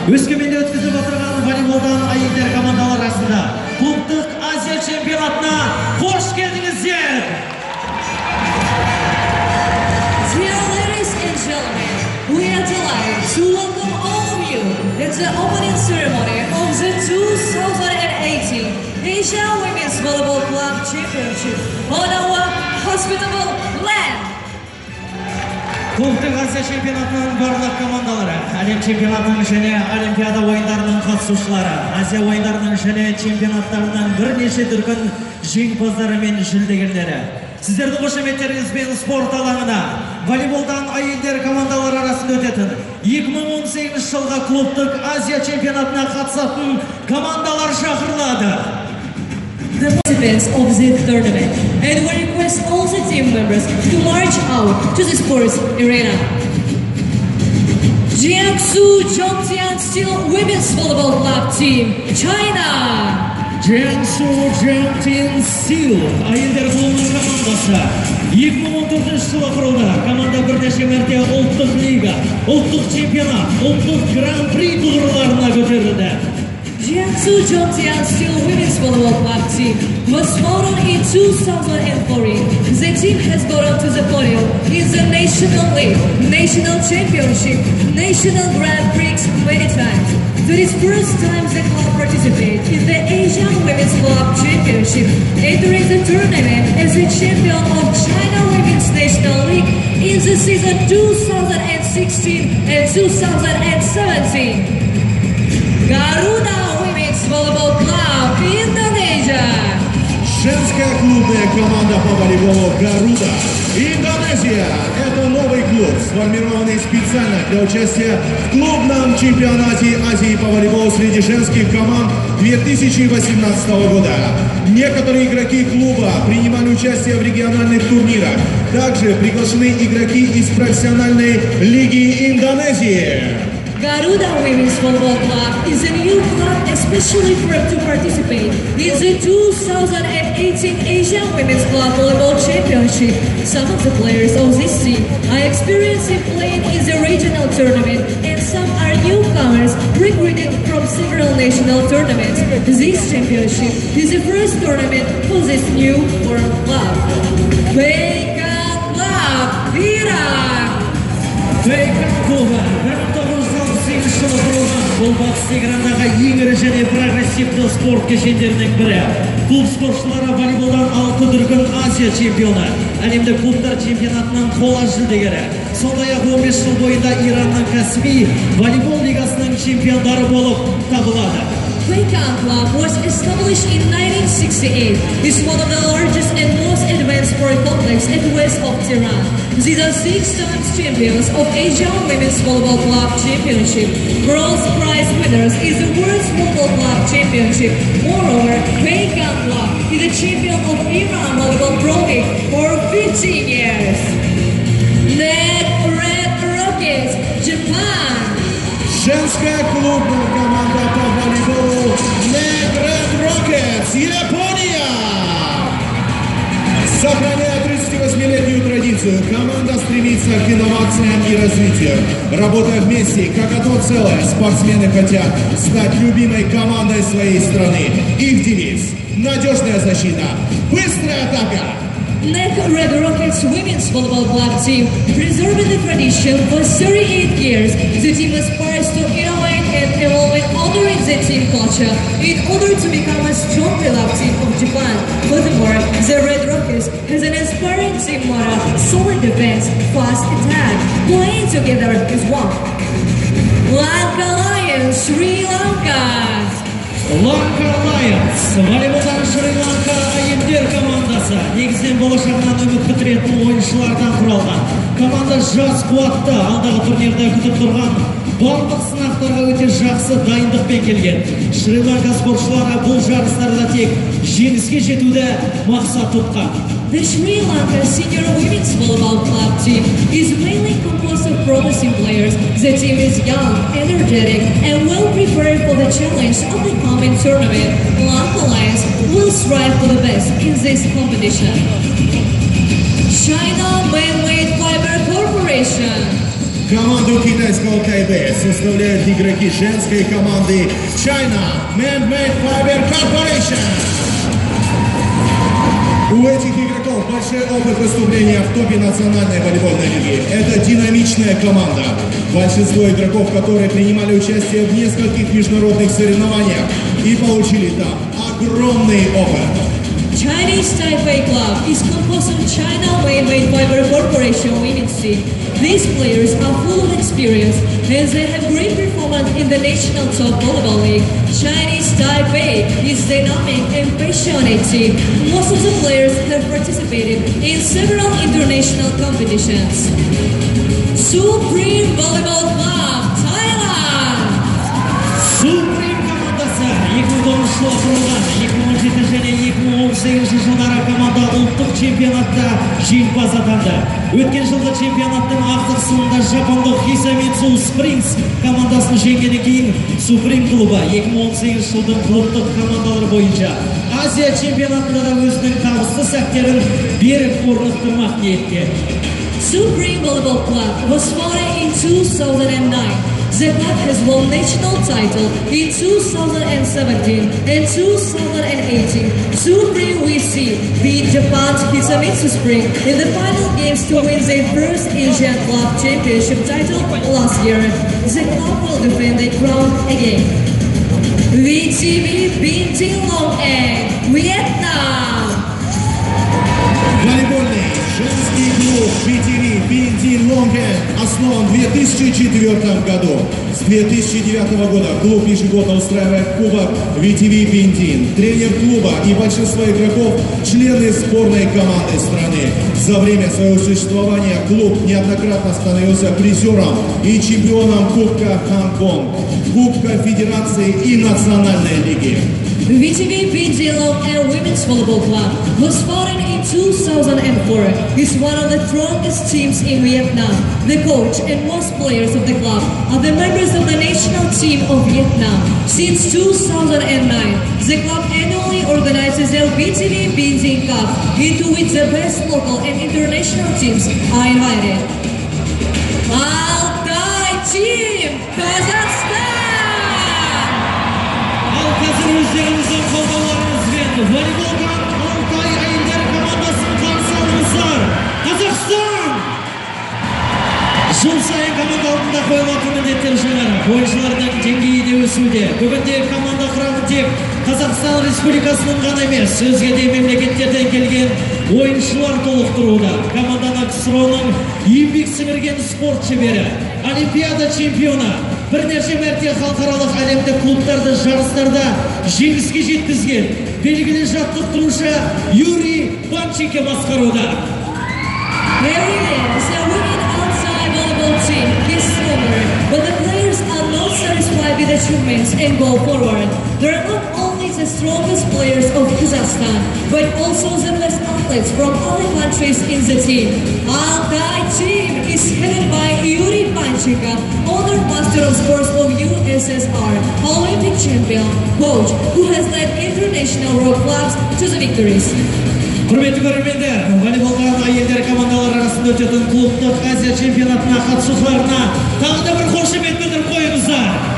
Өскеменде өткізіп отырған волейболдан әйелдер командалар арасында клубтық Азия чемпионатына қош келдіңіздер. Dear ladies and gentlemen, we are delighted to welcome all of you at the opening ceremony of the 2018 Asia Women's Volleyball Club Championship on our hospitable land. Клубтық Азия чемпионатының барлық командалары, әлем чемпионатының және олимпиада ойындарының қатысушылары, Азия ойындарының және чемпионаттарының бірнеше дүркін жеңімпаздары мен жүлдегерлері. Сіздердің қошеметтеріңізбен спорт алаңына волейболдан әйелдер командалары арасында өтетін 2018 жылғы клубтық Азия чемпионатына қатысатын командалар шақырылады. The participants of this tournament, and we request all the team members to march out to the sports arena. Jiangsu Zhongtian Steel Women's Volleyball Club Team, China. Jiangsu Zhongtian Steel әйелдер клубының командасы 2014 жылы құрылды. Команда бірнеше мәрте ұлттық лига, ұлттық чемпионат, ұлттық гран-при тұғырларына көтерілді. Jiangsu Zhongtian Steel Women's Volleyball Club Team was founded in 2004. The team has gone to the podium in the National League, National Championship, National Grand Prix many times. It is first time the club participates in the Asian Women's Club Championship, entering the tournament as the champion of China Women's National League in the season 2016 and 2017. Garuda Women's Volleyball Club, Indonesia. Женская клубная команда по волейболу «Гаруда», Индонезия. Это новый клуб, сформированный специально для участия в клубном чемпионате Азии по волейболу среди женских команд 2018 года. Некоторые игроки клуба принимали участие в региональных турнирах. Также приглашены игроки из профессиональной лиги Индонезии. Garuda Women's Volleyball Club is a new club especially to participate in the 2018 Asian Women's Club Volleyball Championship. Some of the players of this team are experienced in playing in the regional tournament, and some are newcomers recruited from several national tournaments. This championship is the first tournament for this new foreign club. Bacon Club, Iraq! Bacon клубы 1968 жылы құрылған. Бұл батыс Тегерандағы ең ірі және прогрессивті спорт кешендерінің бірі. Клуб спортшылары волейболдан 6 дүркін Азия чемпионы, әлемдік клубтар чемпионатының қола жүлдегері. Сондай-ақ 15 жыл бойында Иранның кәсіби волейбол лигасының чемпиондары болып табылады. Bacon Club was established in 1968. It's one of the largest and most advanced sport complex at west of Tehran. These are 6 times champions of Asian Women's Volleyball Club Championship. Bronze prize winners is the World's Volleyball Club Championship. Moreover, Bacon Club is the champion of Iran Volleyball Pro League for 15 years. Red Rockets, Japan. Женская клубная команда по волейболу Red Rockets, Япония. Сохраняя 38-летнюю традицию, команда стремится к инновациям и развитию. Работая вместе, как одно целое, спортсмены хотят стать любимой командой своей страны. Их девиз – надежная защита, быстрая атака. Red Rockets Women's Volleyball Club Team, preserving the tradition for 38 years. The team aspires to innovate and evolve in honoring the team culture in order to become a strong beloved team of Japan. Furthermore, the Red Rockets has an inspiring team motto: solid defense, fast attack, playing together as one. Lanka Lions, Sri Lanka. Lanka Lions, волейболдан Шри-Ланка әйелдер командасы. Негізінен болашағынан үміт күтіретін ойыншылардан құралған. Команда жас қуатты, алдағы турнирде күтіп тұрған барлық сынақтарға өте жақсы дайындықпен келген. Шри-Ланка спортшылары бұл жарыстарда тек жеңіске жетуді мақсат тұтқан. The Sri Lanka Senior Women's Volleyball Club team is mainly composed of promising players. The team is young, energetic, and well prepared for the challenge of the coming tournament. Lanka Lions will strive for the best in this competition. China Man-Made Fiber Corporation. Команду китайского Тайбэя составляют игроки женской команды China Man-Made Fiber Corporation. У этих игроков большой опыт выступления в топе национальной волейбольной лиги. Это динамичная команда, большинство игроков, которые принимали участие в нескольких международных соревнованиях и получили там огромный опыт. Chinese Taipei Club is composed of China Man-Made Fiber Corporation Women's team. These players are full of experience as they have great performance in the national top volleyball league. Chinese Taipei is dynamic and passionate team. Most of the players have participated in several international competitions. Supreme Volleyball Club, Thailand! Supreme командасы 2010 жылы құрылған, 2017 және 2018 жылдары команда ұлттық чемпионатта жеңімпаз атанды. Өткен жылғы чемпионаттың ақтық сынында жапондық Hisamitsu Springs командасын жеңгеннен кейін Supreme клубы 2018 жылдың клубтық командалары бойынша Азия чемпионатында да өзінің табысты сәттерін беріп орнықтырмақ ниетте. Supreme Volleyball Club was founded in 2009. The club has won national title in 2017 and 2018. Supreme WC beat Japan's Hisamitsu Spring in the final games to win their first Asian Club Championship title last year. The club will defend the crown again. VTV Binti Long An, Vietnam. Волейбольный женский клуб VTV Binti Long An основан в 2004 году. С 2009 года клуб ежегодно устраивает кубок VTV Binti. Тренер клуба и большинство игроков – члены сборной команды страны. За время своего существования клуб неоднократно становился призером и чемпионом Кубка Ханконг, Кубка Федерации и Национальной лиги. VTV Binti Long An Women's Volleyball Club was founded in 2004. It's one of the strongest teams in Vietnam. The coach and most players of the club are the members of the national team of Vietnam. Since 2009, the club annually organizes the VTV Binti Cup, into which the best local and international teams are invited. Altai Team, Kazakhstan! Қазір өздеріңіздің қолдауларыңызбен волейболдан Алтай әйелдер командасын қарсы алыңыздар. Қазақстан! Жыл сайын команда алдында қойылатын міндеттер жаңарып, ойыншылардың деңгейі де өсуде. Бүгінде команда құрамы тек Қазақстан Республикасының ғана емес, өзге де мемлекеттерден келген ойыншылар толықтыруда. Команданы КСРО-ның еңбек сіңірген спорт шебері, Олимпиада чемпионы, бірнеше мәрте халықаралық әлемдік клубтарды жарыстарда жеңіске жеткізген белгілі жаттықтырушы Юрий Панченко басқаруда. Every day, the women outside volleyball team is stronger, but the players are not satisfied with achievements and go forward. They are not only the strongest players of Kazakhstan, but also the best athletes from other countries in the team. Altai Team is headed by Yuri Panchenko, Honor Master of Sports of USSR, Olympic champion, coach, who has led international road clubs to the victories. Құрметті көрермендер, волейболдан әйелдер командалары арасында өтетін клубтық Азия чемпионатына қатысушыларына тағы да бір қошемет білдіріп қойыңыздар.